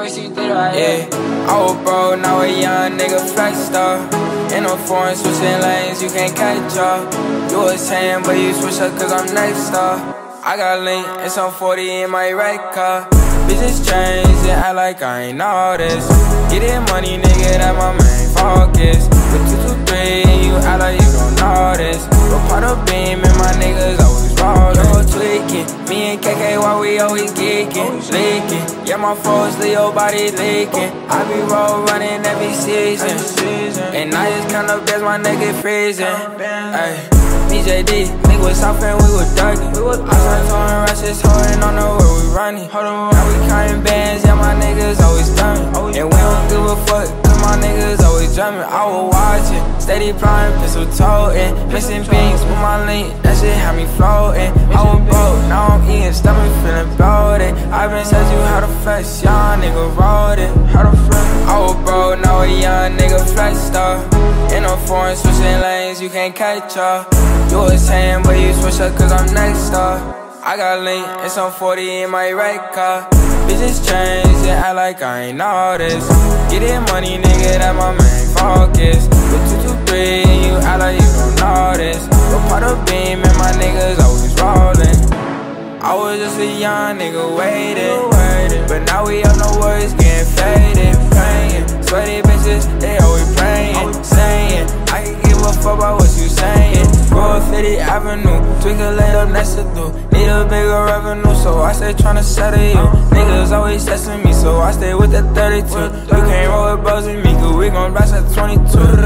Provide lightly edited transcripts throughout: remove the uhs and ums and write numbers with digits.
Yeah, I was broke, now a young nigga flexed up. In a foreign, switching lanes, you can't catch up. You was saying, but you switch up cause I'm next up. I got link and some 40 in my right car. Bitches change and act like I ain't all this. Get it money, nigga, that my main focus. With 223 and you act like you don't know this. Go part of beam and my niggas always rollin'. Yo, tweaking, me and KK, why we always geeking, leaking. Yeah, my foes, Leo body leaking. I be roll running every season. And I just count up, that's my nigga freezing. Ay, BJD, nigga was south and we was ducking. I started throwing rushes, holding on the where we running. Now we counting bands, yeah, my niggas always thumbing. And we don't give a fuck, cause my niggas always drumming. I was watching, steady plotting, pistol toting. Missing beans with my link, that shit had me floating. I was broke, now I'm eating, stomach feeling bloated. I been said you how to flex, young nigga wrote it. How to flex? I was broke, now a young nigga flexed up. In a foreign, switching lanes, you can't catch up. You was saying, but you switch up cause I'm next up. I got link and some 40 in my right car. Bitches change and act like I ain't all this. Get it money, nigga, that my main focus. With 223 and you act like you don't know this. Go part of beam and my niggas always rollin'. I was just a young nigga waiting, but now we up, no words getting faded. Praying, sweaty bitches, they always praying, saying I can give a fuck about what you saying. Go up 50th Avenue, tweak a lay up next to do. Need a bigger revenue, so I stay tryna settle you. Niggas always testing me, so I stay with the 32. You can't roll with bros with me, cause we gon' blast at 22.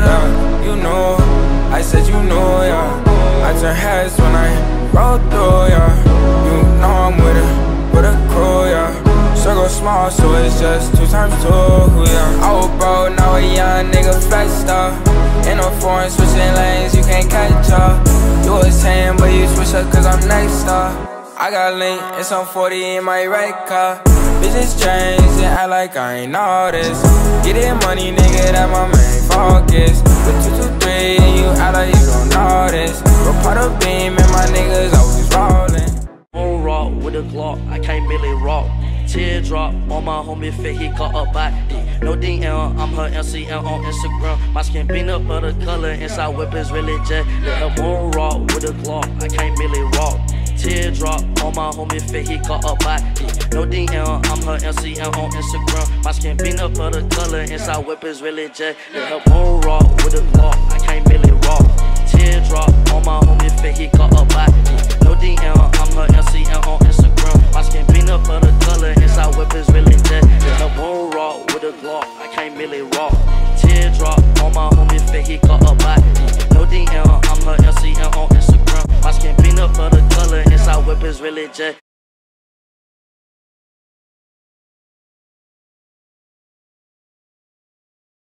You know, I said you know, yeah. I turn heads when I roll through, yeah. You know I'm with a crew, yeah. Circle small, so it's just 2 times 2, yeah. I was broke, now a young nigga flexed up. In a foreign, switching lanes, you can't catch up. You was saying, but you switch up cause I'm next up. I got link and some 40 in my right car. Bitches change and act like I ain't all this. Get it money, nigga, that my main focus. With 223 and you act like you don't know this. Go part of beam and my niggas always rollin'. On rock with a Glock, I can't really rock. Teardrop on my homie fit, he caught a body. No DM, I'm her MCM on Instagram. My skin beat up of the color, inside whip is really jet. Let her on rock with a Glock, I can't really rock. Teardrop on my homie fit, he caught a body. No DM, I'm her MCM on Instagram. My skin beat up of the color, inside whip is really jet. Let her on rock with a Glock, I can't really rock. Teardrop on my homie fit, he caught a body. No DM, I'm her MCM on Instagram. My skin beat up of the color, inside whip is really jet. Let her on rock with a Glock, I can't really rock. Teardrop on my homie fit, he caught a body. No DM, I'm her MCM on Instagram. My skin beat up of the color, inside whip is really jet.